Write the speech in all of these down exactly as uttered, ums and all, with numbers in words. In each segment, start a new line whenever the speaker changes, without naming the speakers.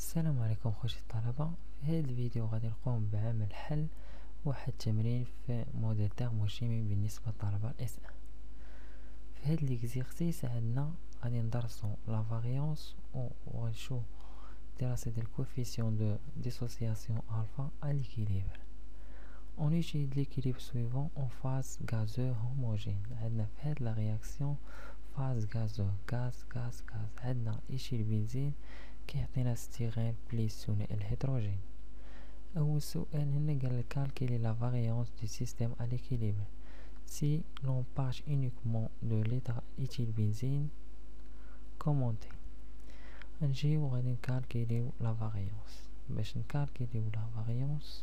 السلام عليكم خوشي الطلبة. في هذا الفيديو غادي نقوم بعمل حل واحد التمرين في موديل تيرموشيمي بالنسبة للطلبة الاس ان. في هذا ليكزيرسيس عندنا غادي ندرسو لا فاريونس ونشوف دراسة ديال الكوفيسيون دو ديسوسياسيون الفا ا ليكيليبر. On utilise l'équilibre suivant en phase gazeuse homogène. عندنا في هاد لا رياكسيون فاز غازو غاز غاز غاز. عندنا إيشيل بنزين كيعطينا ستيغين بليس ثنائي الهيدروجين. أول سؤال هنا قال كالكيلي لا فاريونس دو سيستيم à l'équilibre si l'on passe uniquement de litre éthyle benzine commenté. نجيو غادي نكالكيليو لا فاريونس. باش نكالكيليو لا فاريونس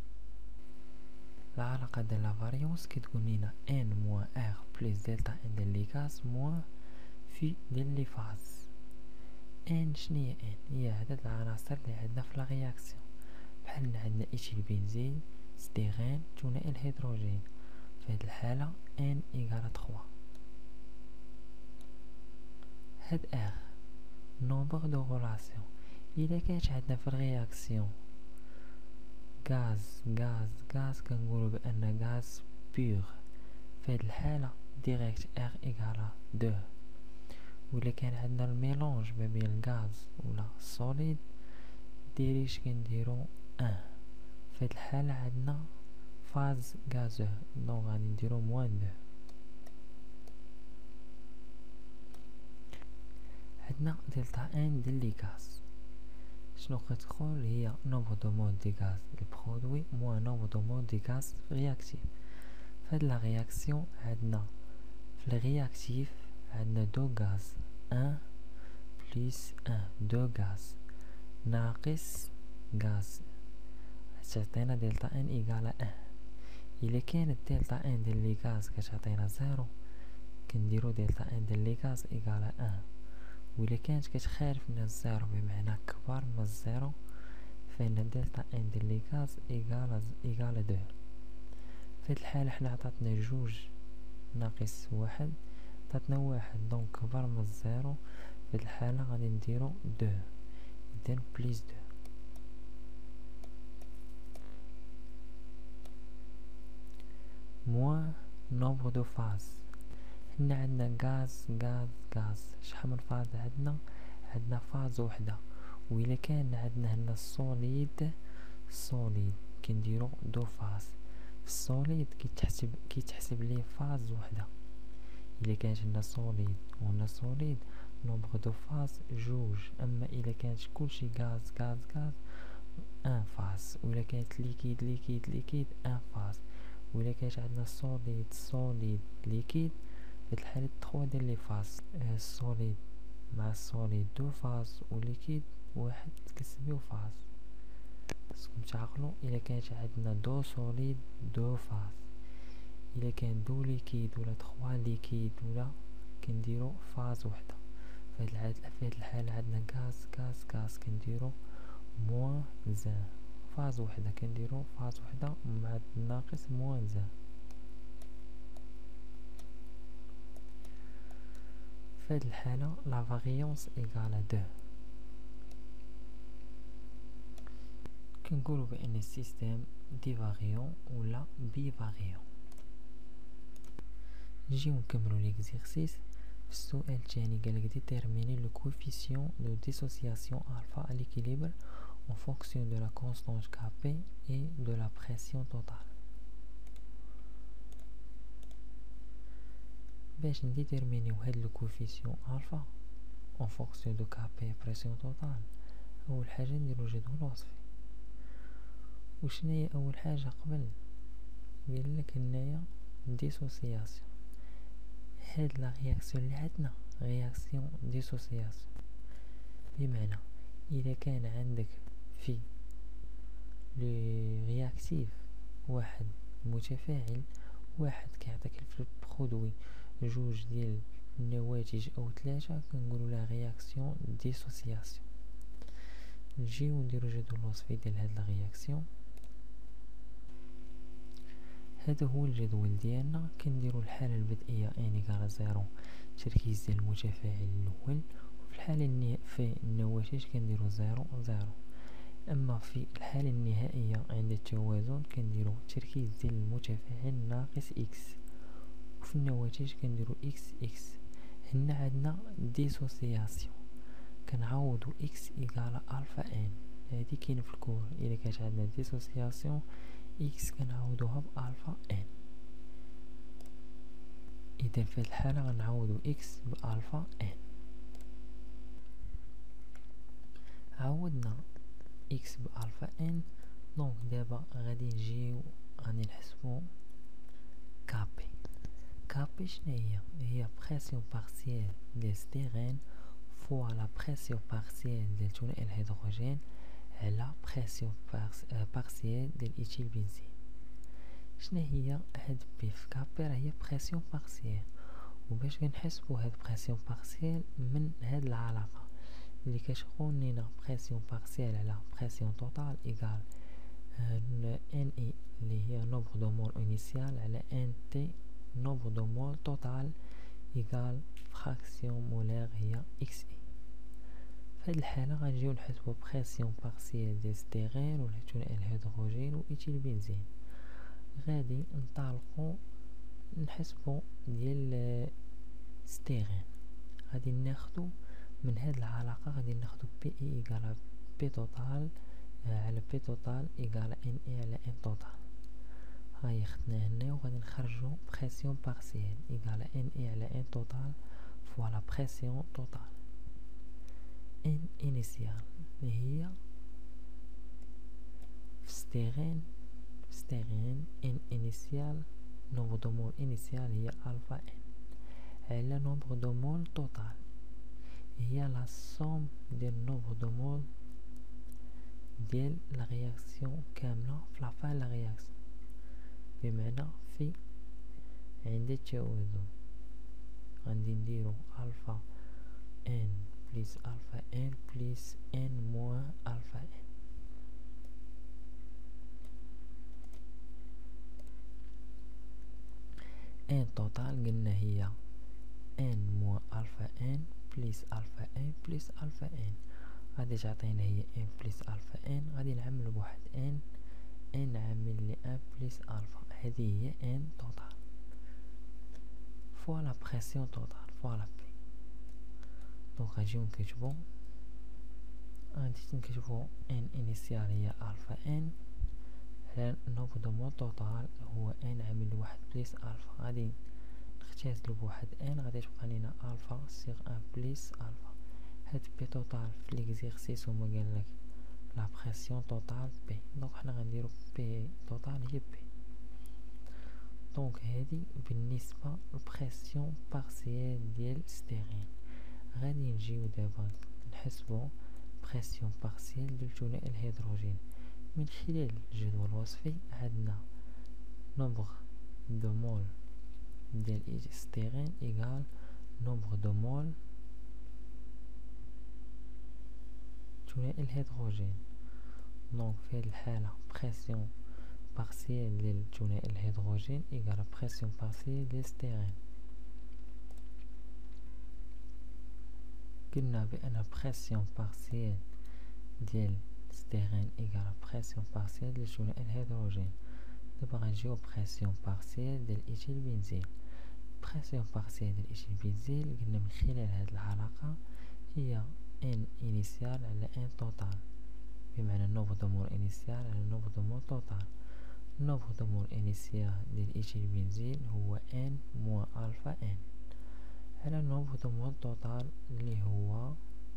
العلاقة ديال لا فاريونس كتقول لينا ان موان ار بليس دلتا ان ديال لي غاز موان في ديال لي فاز. ان شنيا ان؟ هي عدد العناصر اللي عندنا في لا رياكسيون. بحال عندنا ايثيل بنزين ستيغين ثنائي الهيدروجين. في هاد الحالة ان ايكال ثلاثة. هاد ار نومبر دو غولاسيون. الا كانت عندنا في الرياكسيون غاز غاز غاز كنقولو بان غاز بيغ. في هاد الحالة ديريكت ار ايكال اثنين. ولا كان عندنا الميلونج ما بين الغاز ولا السوليد ديريش كنديرو واحد. في هاد الحالة عندنا فاز غازو دونك غادي نديرو موان اثنين. عندنا دلتا ان ديال لي غاز شنو كتقول؟ هي نومبر دو مول دي غاز لي برودوي موان نومبر دو مول دي غاز رياكتيف. فهاد لا رياكسيون عندنا في الرياكتيف عندنا دو غاز واحد بلس واحد دو غاز ناقص غاز تعطينا دلتا ان ايكال واحد. الا كانت دلتا ان ديال لي غاز كتعطينا صفر كنديرو دلتا ان ديال لي غاز ايكال واحد. وإلا كانت كتخالف من الزيرو بمعنى كبر من الزيرو فإن دلتا ان ديال لي غاز ايكال ايكال اثنين. في هاد الحالة حنا عطاتنا جوج ناقص واحد عطاتنا واحد دونك كبر من الزيرو. في هاد الحالة غادي نديرو اثنين إذن بليس اثنين. موان نومبر دو فاز. هنا عندنا غاز غاز غاز. شحال من فاز عندنا؟ عندنا فاز وحده. وإلا كان عندنا هنا السوليد سوليد كنديرو دو فاز. في السوليد كيتحسب كيتحسب ليه فاز وحده. إلا كانت هنا سوليد وهنا سوليد نومبر دو فاز جوج. اما إلا كانت كلشي غاز غاز غاز ان فاز. وإلا كانت ليكيد ليكيد ليكيد ان فاز. وإلا كانت عندنا سوليد سوليد ليكيد في الحالة تخوا ديال لي فاز. السوليد مع السوليد دو فاز وليكيد واحد كنسميو فاز. خصكم تعقلوا إلا كانت عندنا دو سوليد دو فاز. إلا كان دو ليكيد ولا تخوا ليكيد ولا كنديرو فاز وحده. في هاد الحالة عندنا غاز غاز غاز كنديرو موان زان. فاز وحده كنديرو فاز وحده مع الناقص موان زان. في هاد الحالة لا فاريونس ايكال اثنين. كنقولو بان السيستيم دي فاريون ولا بي فاريون. نجيو نكملو ليكزيرسيس. في السؤال الثاني قالك ديتيرميني لو كوفيسيون دو ديسوسياسيون الفا à l'équilibre en fonction de la constante Kp et de la pression totale. باش نديتيرمينيو هاد لو كوفيسيون الفا en fonction de Kp et pression totale اول حاجه نديرو جدول وصفي. وشناهي اول حاجه قبل؟ قالك هنايا ديسوسياسيون. هاد لا رياكسيون اللي عندنا رياكسيون ديسوسياسيون بمعنى اذا كان عندك في لي رياكتيف واحد متفاعل واحد كيعطيك في البرودوي جوج ديال النواتج او ثلاثه كنقولوا لها رياكسيون ديسوسياسيون. نجيو نديرو جدول وصفي ديال هاد لا رياكسيون. هذا هو الجدول ديالنا. كنديرو الحالة البدئية ان ايكال زيرو تركيز ديال المتفاعل الاول. وفي في الحالة النهائية في النواتج كنديرو زيرو زيرو. اما في الحالة النهائية عند التوازن كنديرو تركيز ديال المتفاعل ناقص اكس، وفي النواتج كنديرو اكس اكس. هنا عندنا ديسوسياسيون، كنعوضو اكس ايكال الفا ان، هادي كاينه في الكور. الا كانت عندنا ديسوسياسيون اكس كنعوضوها بالفا ان. اذا في هاد الحالة غنعوضو اكس بالفا ان. عوضنا اكس بالفا ان، دونك دابا غادي نجيو غادي نحسبو كابي. كابي شناهي؟ هي بريسيون بارسيال ديال ستيرين فوا لا بريسيون بارسيال ديال ثنائي الهيدروجين على بريسيون بارسيال ديال ايثيل بنزين. شناهي هاد بي في كابي؟ راه هي بريسيون بارسيال، وباش كنحسبو هاد بريسيون بارسيال من هاد العلاقة اللي كتكون لينا بريسيون بارسيال على بريسيون توتال ايكال ان اي اللي هي نومبر دو مول انيسيال على ان تي نومبر دو مول توتال ايكال فراكسيون مولير هي اكس اي. في هاد الحالة غنجيو نحسبو بريسيون بارسيال ديال ستيرين ولا ثنائي الهيدروجين و ايثيل بنزين. غادي نطالقو نحسبو ديال ستيرين، غادي ناخدو من هاد العلاقة غادي ناخدو بي اي ايكال بي توتال على بي توتال ايكال ان اي على ان توتال. هاي خدناه هنا، وغادي نخرجو بريسيون بارسيال ايكال ان اي على ان توتال فوا لا بريسيون توتال. ان انيسيال اللي هي في ستيرين ستيرين ان انيسيال نومبر دو مول انيسيال هي الفا ان على نومبر دو مول توتال هي لا سوم ديال نومبر دو مول ديال لا رياكسيون كاملة في لا فان لا رياكسيون، بمعنى في عند التوازن غادي نديرو الفا ان بليس الفا ان بليس ان موان الفا ان. ان توتال قلنا هي ان موان الفا ان بليس الفا ان بليس الفا ان، غادي تعطينا هي ان بليس الفا ان. غادي نعملو بواحد ان ان عامل لي ان بليس الفا، هذه هي ان توتال فوا لا بريسيون توتال فوا لا بي. دونك غنجيو نكتبو غادي نكتبو ان انيسيال هي الفا ان على نومبر دو مول توتال هو ان عامل لواحد بليس الفا. غادي نختزلو بواحد ان، غادي تبقى لينا الفا سيغ ان بليس الفا. هاد بي توتال في ليكزيرسيس هما قالك لا بريسيون توتال بي، دونك حنا غنديرو بي توتال هي بي. دونك هادي بالنسبة للبريسيون بارسيال ديال ستيرين. غادي نجيو دابا نحسبو بريسيون بارسيال ديال ثنائي الهيدروجين من خلال الجدول الوصفي. عندنا نومبر دو مول ديال ستيرين ايكال نومبر دو مول ثنائي الهيدروجين. دونك في هاد الحالة بريسيون بارسيال ديال ثنائي الهيدروجين ايكال بريسيون بارسيال ديال ستيرين. قلنا بأن بريسيون بارسيال ديال ستيرين ايكال بريسيون بارسيال ديال ثنائي الهيدروجين. دابا غنجيو بريسيون بارسيال ديال ايثيل بنزين. بريسيون بارسيال ديال ايثيل بنزين قلنا من خلال هاد العلاقة هي ان انيسيال على ان توتال، بمعنى نومبر دو مول انيسيال على نومبر دو مول توتال. نومبر دو مول انيسيال ديال ايثيل بنزين هو ان موان الفا ان على نومبر دو مول توتال اللي هو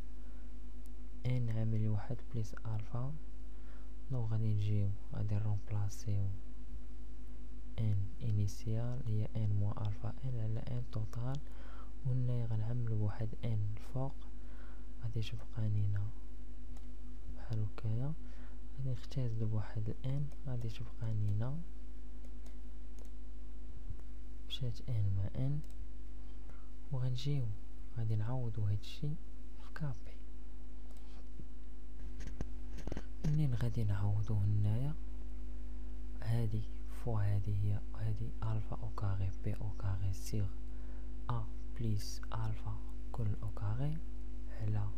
ان عامل لواحد بليس الفا. دونك غادي نجيو غادي نرومبلاسيو ان انيسيال هي ان موان الفا ان على ان توتال، وهنايا غنعملو بواحد ان الفوق غادي تبقى لينا بحال هكايا. غادي نختازلو بواحد ان غادي تبقى لينا مشات ان مع ان، وغنجيو غادي نعوضو هادشي في كابي. منين غادي نعوضو هنايا هادي فوا هادي هي هادي الفا او كاري بي او كاري سيغ ا بليس الفا كل او كاري على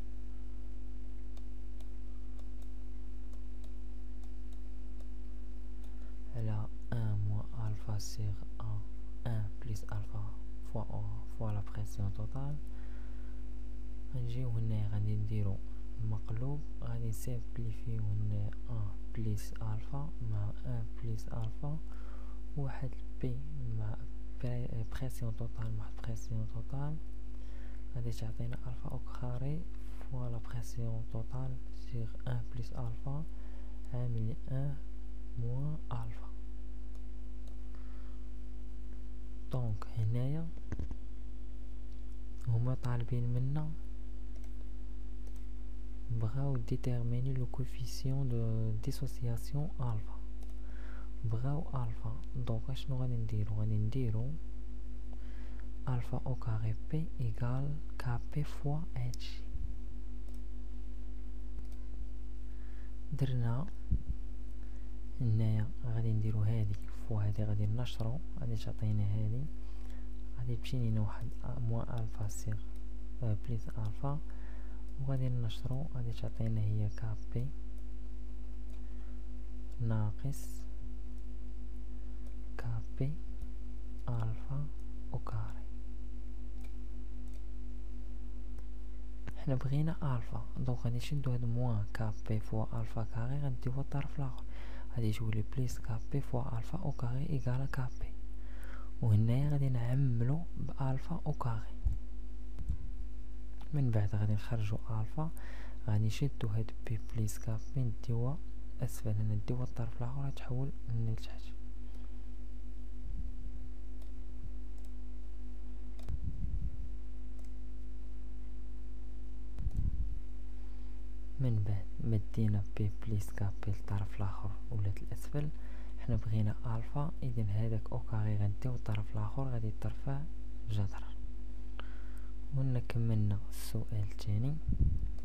على ان موان الفا سيغ ان ان بليس الفا فوا فوا لا بريسيون توتال. غنجيو هنايا غادي نديرو المقلوب، غادي نسامبليفيو هنايا ان بليس الفا مع ان بليس الفا واحد بي مع بريسيون توتال مع بريسيون توتال، غادي تعطينا الفا او كاري فوا لا بريسيون توتال سيغ ان بليس الفا عامل ان موان الفا. دونك هنايا هما طالبين منا بغاو ديتيرميني لو كوفيسيون دو ديسوسياسيون الفا، بغاو الفا. دونك اشنو غادي نديرو؟ غادي نديرو الفا او كاري بي ايكال كا بي فوا اتش. درنا هنايا غادي نديرو هادي فوا هادي، غادي نشرو، غادي تعطينا هادي، غادي تمشي لينا واحد موان الفا سيغ بليس الفا، وغادي نشرو غادي تعطينا هي كا بي ناقص كا بي الفا او كاري. حنا بغينا الفا، دونك غادي نشدو هاد موان كا بي فوا الفا كاري غنديوها الطرف الاخر، غادي تولي بليس كا بي فوا الفا او كاري ايكالا كا بي، وهنايا غادي نعملو بالفا او كاري. من بعد غادي نخرجو الفا، غادي نشدو هاد بي بليس كا بي نديوها اسفل هنا، نديوها الطرف الاخر تحول لتحت. من بعد مدينا بي بليس كا بي الطرف الاخر ولات الاسفل، حنا بغينا الفا، اذا هذاك او كاري غنديو الطرف الاخر غادي يترفع جذر. وهنا كملنا السؤال الثاني.